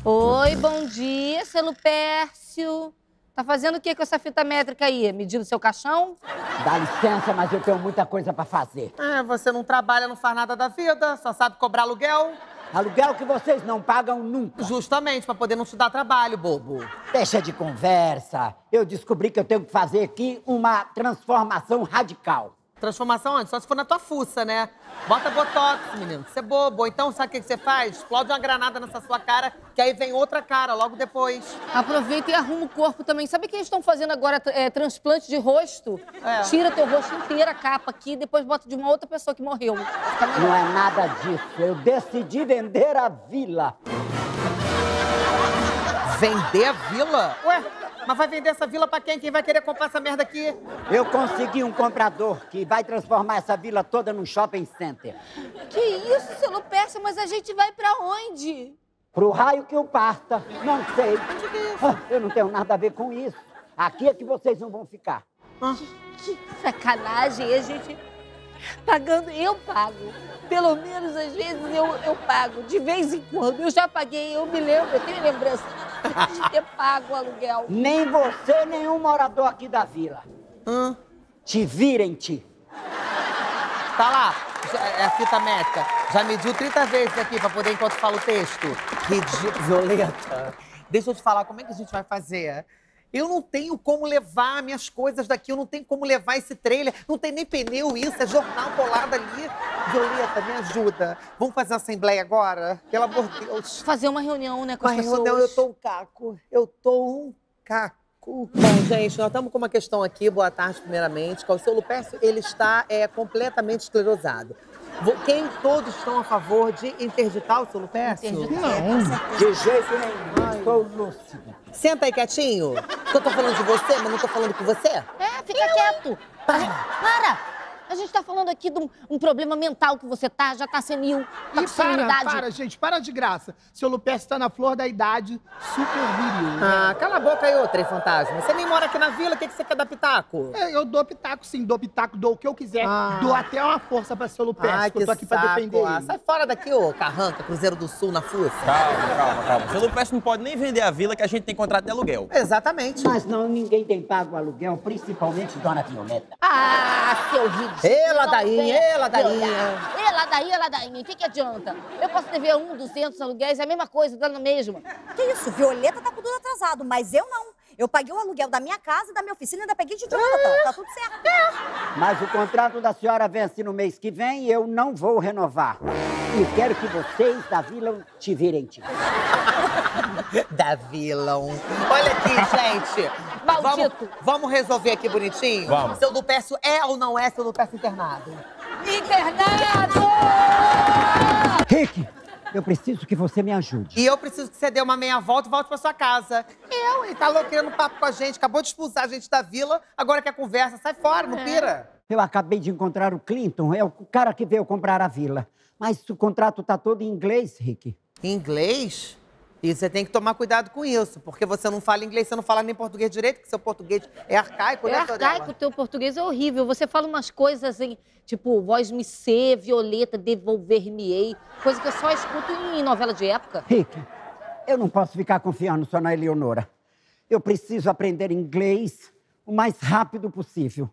Oi, bom dia, seu Lupércio. Tá fazendo o que com essa fita métrica aí? Medindo seu caixão? Dá licença, mas eu tenho muita coisa pra fazer. Você não trabalha, não faz nada da vida, só sabe cobrar aluguel. Aluguel que vocês não pagam nunca. Justamente, pra poder não te dar trabalho, bobo. Deixa de conversa. Eu descobri que eu tenho que fazer aqui uma transformação radical. Transformação onde? Só se for na tua fuça, né? Bota botox, menino, você é bobo. Então, sabe o que você faz? Explode uma granada nessa sua cara, que aí vem outra cara logo depois. Aproveita e arruma o corpo também. Sabe o que eles estão fazendo agora? Transplante de rosto? Tira teu rosto inteiro, a capa aqui, depois bota de uma outra pessoa que morreu. Não é nada disso. Eu decidi vender a vila. Vender a vila? Ué, mas vai vender essa vila pra quem? Quem vai querer comprar essa merda aqui? Eu consegui um comprador que vai transformar essa vila toda num shopping center. Que isso, seu Lupércio? Mas a gente vai pra onde? Pro raio que o parta. Não sei. Eu não tenho nada a ver com isso. Aqui é que vocês não vão ficar. Que sacanagem, a gente pagando, eu pago. Pelo menos às vezes eu pago, de vez em quando. Eu já paguei, eu me lembro, eu tenho lembrança de ter pago o aluguel. Nem você, nenhum morador aqui da vila. Te virem-te. Tá lá, é a fita métrica. Já mediu 30 vezes aqui pra poder, enquanto fala o texto. Ridículo. Violeta, deixa eu te falar, como é que a gente vai fazer? Eu não tenho como levar minhas coisas daqui, eu não tenho como levar esse trailer, não tem nem pneu isso, é jornal colado ali. Violeta, me ajuda. Vamos fazer uma assembleia agora? Pelo amor de Deus. Fazer uma reunião, né, com as pessoas. Reunião, eu tô um caco. Eu tô um caco. Bom, gente, nós estamos com uma questão aqui, boa tarde, primeiramente, que o seu Lupércio, ele está completamente esclerosado. Quem todos estão a favor de interditar o seu Lupércio? Não, de jeito nenhum. Estou lúcido. Senta aí quietinho. Eu tô falando de você, mas não tô falando com você. Fica quieto. Para! A gente tá falando aqui de um problema mental que você já tá senil, tá com senilidade. Para, gente, para de graça. Seu Lupércio tá na flor da idade, super viril. Cala a boca aí, ô trem fantasma. Você nem mora aqui na vila, o que você quer dar pitaco? Eu dou pitaco, sim, dou pitaco, dou o que eu quiser. Dou até uma força pra seu Lupércio, que eu tô aqui pra defender ele. Sai fora daqui, ô Carranca, Cruzeiro do Sul, na fuça. Calma. Seu Lupércio não pode nem vender a vila, que a gente tem contrato de aluguel. Exatamente. Mas não, ninguém tem pago aluguel, principalmente Dona Violeta. Seu ridículo. Ela daí. Ela daí. O que adianta? Eu posso dever 200 aluguéis, é a mesma coisa, dando a mesma. Que isso? Violeta tá com tudo atrasado, mas eu não. Eu paguei o aluguel da minha casa e da minha oficina e ainda peguei de Jonathan. Tá tudo certo. Mas o contrato da senhora vence no mês que vem e eu não vou renovar. E quero que vocês da vila te virem-te. Da vila. Olha aqui, gente. Maldito. Vamos resolver aqui bonitinho? Vamos. Seu Lupércio é ou não é seu Lupércio internado? Internado! Rick, eu preciso que você me ajude. E eu preciso que você dê uma meia volta e volte pra sua casa. Ele tá louco querendo papo com a gente, acabou de expulsar a gente da vila, agora quer conversa, sai fora, não pira. Eu acabei de encontrar o Clinton, é o cara que veio comprar a vila. Mas o contrato tá todo em inglês, Rick. Inglês? E você tem que tomar cuidado com isso, porque você não fala inglês, você não fala nem português direito, porque seu português é arcaico, né, O teu português é horrível. Você fala umas coisas em, tipo, voz-me ser, Violeta, devolver-me-ei. Coisa que eu só escuto em novela de época. Rick, eu não posso ficar confiando só na Eleonora. Eu preciso aprender inglês o mais rápido possível.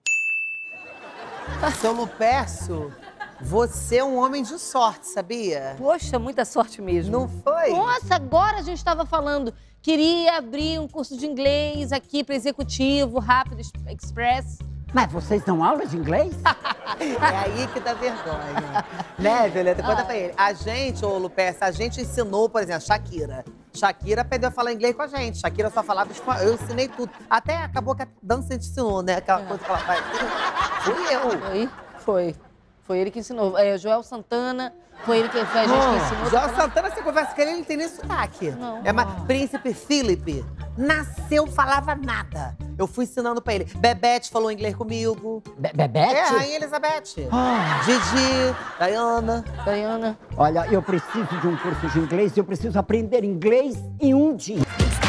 Seu Lupércio, você é um homem de sorte, sabia? Poxa, muita sorte mesmo. Não foi? Nossa, agora a gente estava falando. Queria abrir um curso de inglês aqui para executivo, rápido, express. Mas vocês dão aula de inglês? É aí que dá vergonha. Né, Violeta? Conta pra ele. A gente, ô Lupércio, a gente ensinou, por exemplo, Shakira. Shakira aprendeu a falar inglês com a gente. Shakira só falava espanhol. Eu ensinei tudo. Até acabou que a dança a gente ensinou, né? Aquela coisa que ela faz. Fui eu. Foi ele que ensinou. Joel Santana, foi ele que foi a gente que ensinou. Joel Santana, você conversa com ele, ele não tem nem sotaque. Não. É mais Príncipe Felipe. Nasceu, falava nada. Eu fui ensinando pra ele. Bebete falou inglês comigo. Bebete? É, Rainha Elizabeth. Didi, Diana. Olha, eu preciso de um curso de inglês e eu preciso aprender inglês em um dia.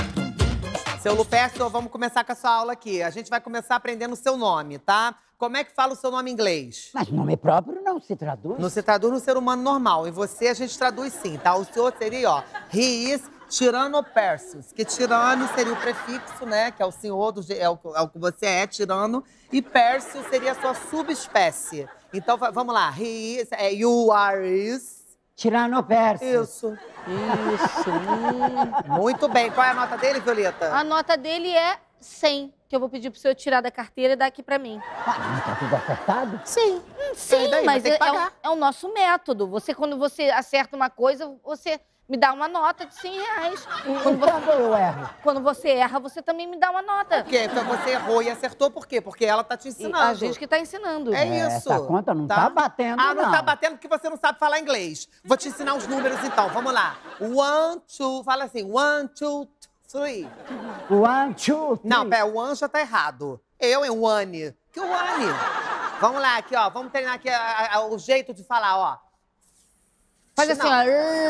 Seu Lupércio, vamos começar com a sua aula aqui. A gente vai começar aprendendo o seu nome, tá? Como é que fala o seu nome em inglês? Mas nome próprio não se traduz. Não se traduz no ser humano normal. Em você, a gente traduz sim, tá? O senhor seria, ó, he is Tirano ou Perseus? Que tirano seria o prefixo, né? Que é o senhor, é o que você é, tirano. E Perseus seria a sua subespécie. Então, vamos lá. He is, you are is... Tirano-Perseus. Isso. Muito bem. Qual é a nota dele, Violeta? A nota dele é 100, que eu vou pedir pro senhor tirar da carteira e dar aqui pra mim. Tá tudo acertado? Sim. Sim, daí, mas vai ter que pagar. é o nosso método. Quando você acerta uma coisa, você me dá uma nota de 100 reais. Quando eu erro? Quando você erra, você também me dá uma nota. Por quê? Então você errou e acertou por quê? Porque ela tá te ensinando. A gente que tá ensinando. É isso. Essa conta não tá batendo, não. não. Tá batendo porque você não sabe falar inglês. Vou te ensinar os números, então. Vamos lá. 1, 2... Fala assim. 1, 2, 3. 1, 2, 3. Não, pera. O one já tá errado. Eu, é one. Que one? Vamos lá, aqui, ó. Vamos treinar aqui o jeito de falar, ó. Faz assim, ó.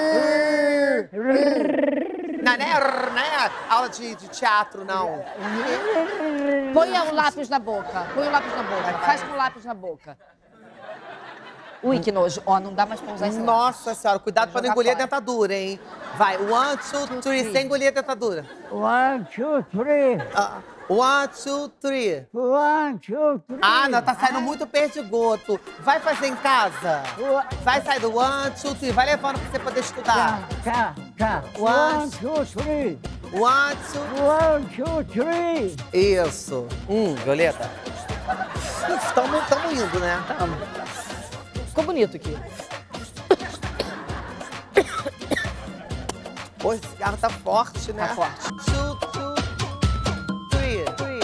Não é aula de teatro, não. Põe o lápis na boca. Põe o lápis na boca. Faz com o lápis na boca. Ui, que nojo. Ó, não dá mais pra usar esse lápis. Nossa senhora, cuidado pra não engolir a dentadura, hein? Vai, 1, 2, 3, sem engolir a dentadura. 1, 2, 3. 1, 2, 3. 1, 2, 3. Ah, não, tá saindo muito perdigoto. Vai fazer em casa? Vai sair do 1, 2, 3. Vai levando pra você poder estudar. Tá. 1, 2, 3. 1, 2, 3. Isso. Violeta. Tamo indo, né? Ficou bonito aqui. Pô, esse cigarro tá forte, né? Tá forte. 2, 3.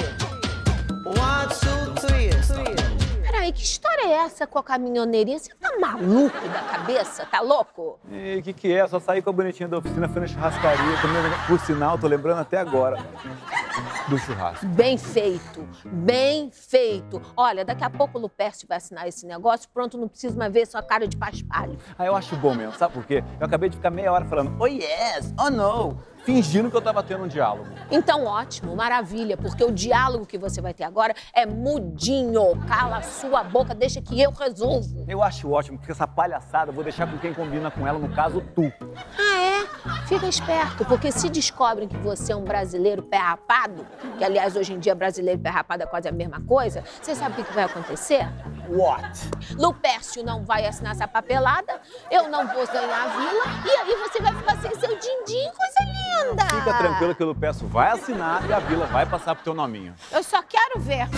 1, 2, 3. Peraí, que história é essa com a caminhoneirinha? Você tá maluco da cabeça? Tá louco? E o que é? Só saí com a bonitinha da oficina, fui na churrascaria, comendo, por sinal, tô lembrando até agora do churrasco. Bem feito, bem feito. Olha, daqui a pouco o Lupercio vai assinar esse negócio, pronto, não preciso mais ver sua cara de paspalho. Ah, eu acho bom mesmo, sabe por quê? Eu acabei de ficar meia hora falando, oh yes, oh no, fingindo que eu tava tendo um diálogo. Então, ótimo, maravilha, porque o diálogo que você vai ter agora é mudinho. Cala a sua boca, deixa que eu resolvo. Eu acho ótimo, porque essa palhaçada eu vou deixar com quem combina com ela, no caso, tu. Ah, é? Fica esperto, porque se descobrem que você é um brasileiro pé rapado, que, aliás, hoje em dia brasileiro e pé rapado é quase a mesma coisa, você sabe o que vai acontecer? What? Lupercio não vai assinar essa papelada, eu não vou ganhar a vila, e aí você vai ficar sem seu din-din, coisa linda! Fica tranquilo que o Lupercio vai assinar e a vila vai passar pro teu nominho. Eu só quero ver.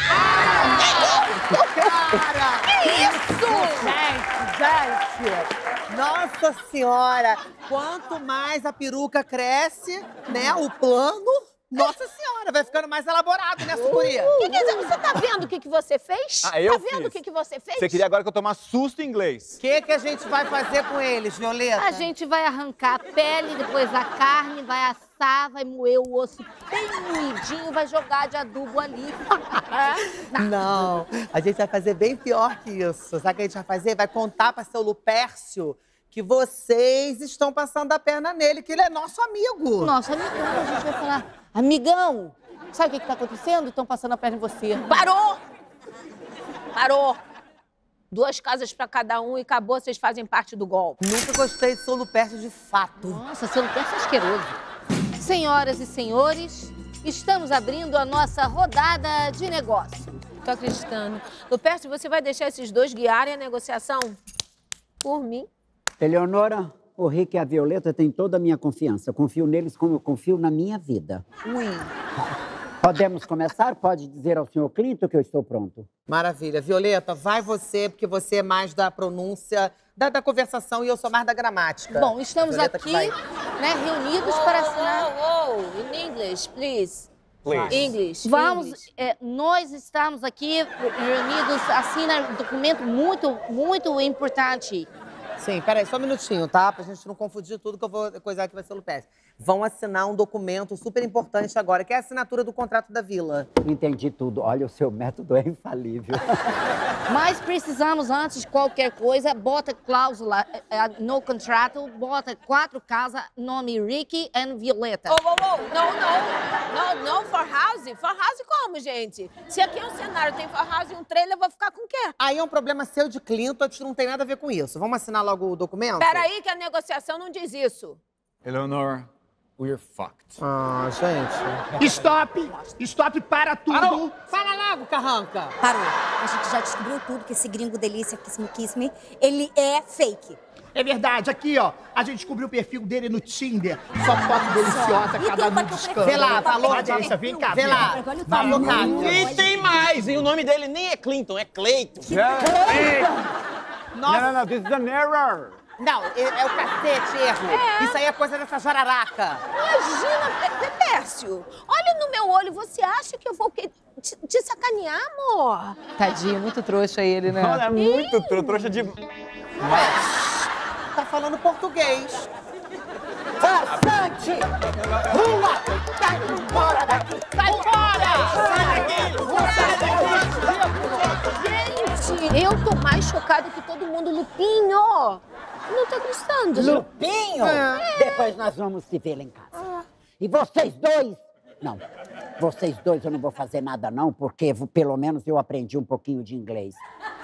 Cara! Que isso? Gente! Nossa Senhora! Quanto mais a peruca cresce, né, o plano... Nossa Senhora, vai ficando mais elaborado, né, Sucuria? Quer dizer, você tá vendo o que você fez? Ah, eu Tá vendo o fiz. que você fez? Você queria agora que eu tomasse susto em inglês. O que a gente vai fazer com eles, Violeta? A gente vai arrancar a pele, depois a carne, vai assar, vai moer o osso bem moidinho, vai jogar de adubo ali. Não, a gente vai fazer bem pior que isso. Sabe o que a gente vai fazer? Vai contar pra seu Lupercio que vocês estão passando a perna nele, que ele é nosso amigo. Nossa, amigão, a gente vai falar, amigão, sabe o que tá acontecendo? Estão passando a perna em você. Parou! Parou! 2 casas pra cada um e acabou, vocês fazem parte do golpe. Nunca gostei de seu Lupercio de fato. Nossa, seu Lupercio é asqueroso. Senhoras e senhores, estamos abrindo a nossa rodada de negócio. Tô acreditando. Lupercio, você vai deixar esses 2 guiarem a negociação? Por mim? Eleonora, o Rick e a Violeta têm toda a minha confiança. Eu confio neles como eu confio na minha vida. Ui. Podemos começar? Pode dizer ao senhor Clinton que eu estou pronto. Maravilha. Violeta, vai você, porque você é mais da pronúncia, da conversação e eu sou mais da gramática. Bom, estamos Violeta aqui, que vai. né, reunidos para assinar... In English, please. Please. English. Vamos, English. nós estamos aqui reunidos, assina um documento muito importante. Sim, peraí, só um minutinho, tá? Pra gente não confundir tudo que eu vou coisar que vai ser o Lupercio. Vão assinar um documento super importante agora, que é a assinatura do contrato da vila. Entendi tudo. Olha, o seu método é infalível. Mas precisamos, antes de qualquer coisa, bota cláusula no contrato, bota 4 casas, nome Ricky e Violeta. Não, for house? For house como, gente? Se aqui é um cenário, tem for house e um trailer, eu vou ficar com o quê? Aí é um problema seu de Clinton, a gente não tem nada a ver com isso. Vamos assinar logo o documento? Peraí que a negociação não diz isso. Eleanor, we're fucked. Ah, gente. Stop! Stop, para tudo! Parou. Fala logo, Carranca! Parou. A gente já descobriu tudo que esse gringo delícia, Kiss Me, ele é fake. É verdade, aqui, ó. A gente descobriu o perfil dele no Tinder. Só foto deliciosa, cada um descanso. Vê lá, falou. Vem cá, Vê lá. Falou, E tem mais! E o nome dele nem é Clinton, é Cleiton. Não, this is an error. Não, é o cacete, erro. Isso aí é coisa dessa jararaca. Imagina, Pércio, olha no meu olho, você acha que eu vou te sacanear, amor? Tadinho, muito trouxa ele, né? Olha, é muito trouxa de... Tá falando português. Bastante! Rua! Sai embora daqui! Sai fora! Gente, eu tô mais chocada que todo mundo, Lupinho. Não tô acreditando. Lupinho! Depois nós vamos se ver lá em casa. E vocês dois? Não, vocês dois eu não vou fazer nada não, porque pelo menos eu aprendi um pouquinho de inglês.